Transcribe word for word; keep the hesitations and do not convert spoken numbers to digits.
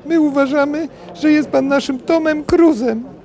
My uważamy, że jest pan naszym Tomem Cruzem.